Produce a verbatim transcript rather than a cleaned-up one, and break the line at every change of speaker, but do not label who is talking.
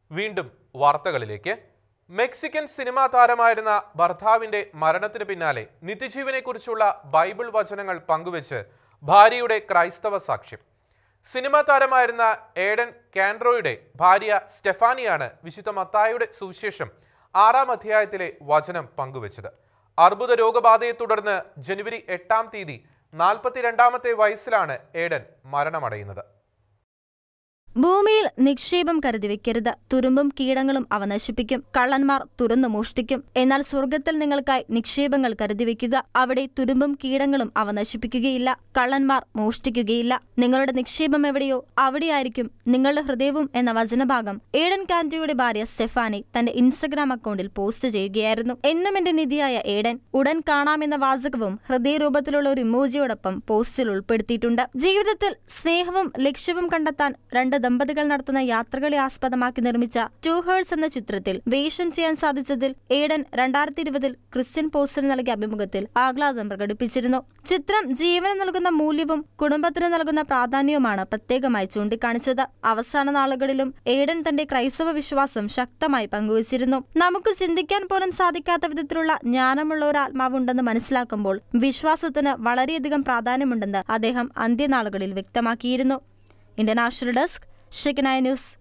വീണ്ടും വാർത്തകളിലേക്ക്. Mexican cinema താരമായിരുന്ന ഭർത്താവിന്റെ മരണത്തിന് പിന്നാലെ നിത്യജീവനെക്കുറിച്ചുള്ള ബൈബിൾ വചനങ്ങൾ പങ്കുവെച്ച് ഭാര്യയുടെ ക്രൈസ്തവ സാക്ഷ്യം. സിനിമാ താരമായിരുന്ന ഏഡൻ കാൻഡ്രോയുടെ ഭാര്യ സ്റ്റെഫാനിയാണ് വിശുദ്ധ മത്തായിയുടെ സുവിശേഷം ആറാം അധ്യായത്തിലെ വചനം പങ്കുവച്ചത്. അർബുദ രോഗബാധയെ തുടർന്ന് ജനുവരി എട്ടാം തീയതി നാൽപ്പത്തിരണ്ടാമത്തെ വയസ്സിലാണ് ഏഡൻ മരണമടയുന്നത്.
ഭൂമിയിൽ നിക്ഷേപം കരുതി വെക്കരുത്, തുരുമ്പും കീടങ്ങളും അവ നശിപ്പിക്കും. കള്ളന്മാർ തുറന്നു മോഷ്ടിക്കും. എന്നാൽ സ്വർഗത്തിൽ നിങ്ങൾക്കായി നിക്ഷേപങ്ങൾ കരുതി വെക്കുക. അവിടെ തുരുമ്പും കീടങ്ങളും അവ നശിപ്പിക്കുകയില്ല, കള്ളന്മാർ മോഷ്ടിക്കുകയില്ല. നിങ്ങളുടെ നിക്ഷേപം എവിടെയോ അവിടെയായിരിക്കും നിങ്ങളുടെ ഹൃദയവും എന്ന വചനഭാഗം ഏഡൻ കാൻഡ്രോയുടെ ഭാര്യ സ്റ്റെഫാനി തന്റെ ഇൻസ്റ്റഗ്രാം അക്കൗണ്ടിൽ പോസ്റ്റ് ചെയ്യുകയായിരുന്നു. എന്നും എന്റെ നിധിയായ ഏഡൻ, ഉടൻ കാണാമെന്ന വാചകവും ഹൃദയരൂപത്തിലുള്ള ഒരു ഇമോജിയോടൊപ്പം പോസ്റ്റിൽ ഉൾപ്പെടുത്തിയിട്ടുണ്ട്. ജീവിതത്തിൽ സ്നേഹവും ലക്ഷ്യവും കണ്ടെത്താൻ രണ്ട് ദമ്പതികൾ നടത്തുന്ന യാത്രകളെ ആസ്പദമാക്കി നിർമ്മിച്ച ടു ഹേഴ്സ് എന്ന ചിത്രത്തിൽ വേഷം ചെയ്യാൻ സാധിച്ചതിൽ ഏഡൻ രണ്ടായിരത്തി ഇരുപതിൽ ക്രിസ്ത്യൻ പോസ്റ്റിന് നൽകിയ അഭിമുഖത്തിൽ ആഹ്ലാദം പ്രകടിപ്പിച്ചിരുന്നു. ചിത്രം ജീവന് നൽകുന്ന മൂല്യവും കുടുംബത്തിന് നൽകുന്ന പ്രാധാന്യവുമാണ് പ്രത്യേകമായി ചൂണ്ടിക്കാണിച്ചത്. അവസാന നാളുകളിലും ഏഡൻ തന്റെ ക്രൈസ്തവ വിശ്വാസം ശക്തമായി പങ്കുവച്ചിരുന്നു. നമുക്ക് ചിന്തിക്കാൻ പോലും സാധിക്കാത്ത വിധത്തിലുള്ള ജ്ഞാനമുള്ള ഒരു ആത്മാവുണ്ടെന്ന് മനസ്സിലാക്കുമ്പോൾ വിശ്വാസത്തിന് വളരെയധികം പ്രാധാന്യമുണ്ടെന്ന് അദ്ദേഹം അന്ത്യനാളുകളിൽ വ്യക്തമാക്കിയിരുന്നു. Indian national desk, Shekinah news.